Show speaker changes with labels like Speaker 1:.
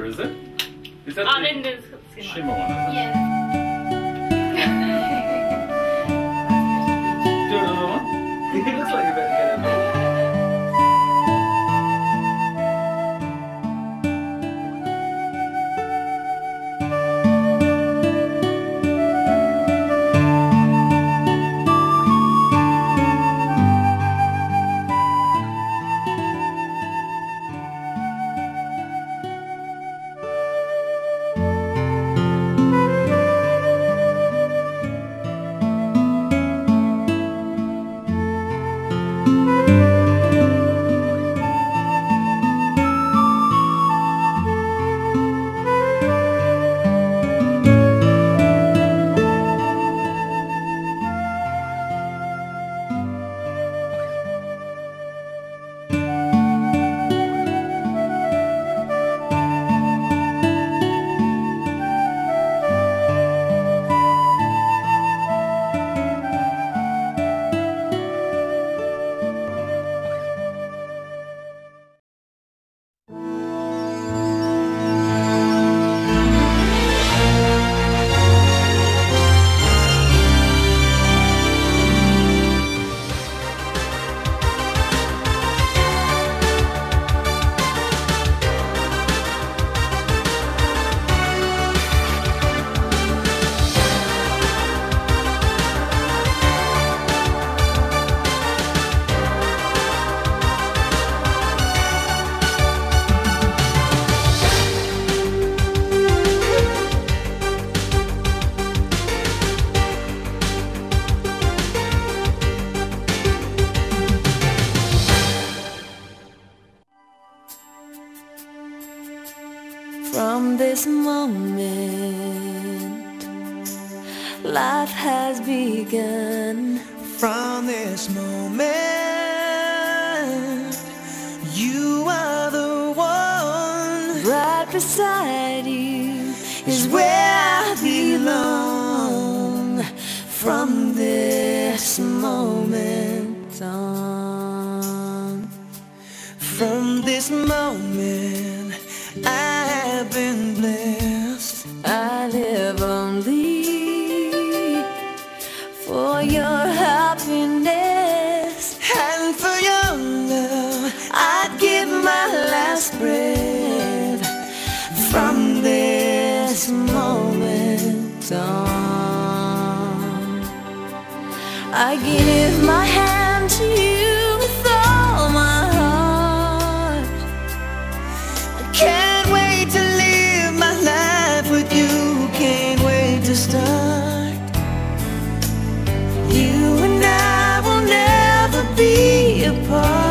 Speaker 1: glitter, is it? Is that
Speaker 2: then there's
Speaker 1: shimmer one, isn't it?
Speaker 2: Yeah.
Speaker 1: Do another one? It looks like you're about to get it.
Speaker 3: From this moment, life has begun.
Speaker 4: From this moment, you are the one.
Speaker 3: Right beside you is where I belong. From this moment on,
Speaker 4: from this moment, I have been blessed.
Speaker 3: I live only for your happiness,
Speaker 4: and for your love,
Speaker 3: I'd give my last breath. From this moment on, I give my hand to you with all my heart.
Speaker 4: I can't wait to live my life with you. Can't wait to start.
Speaker 3: You and I will never be apart.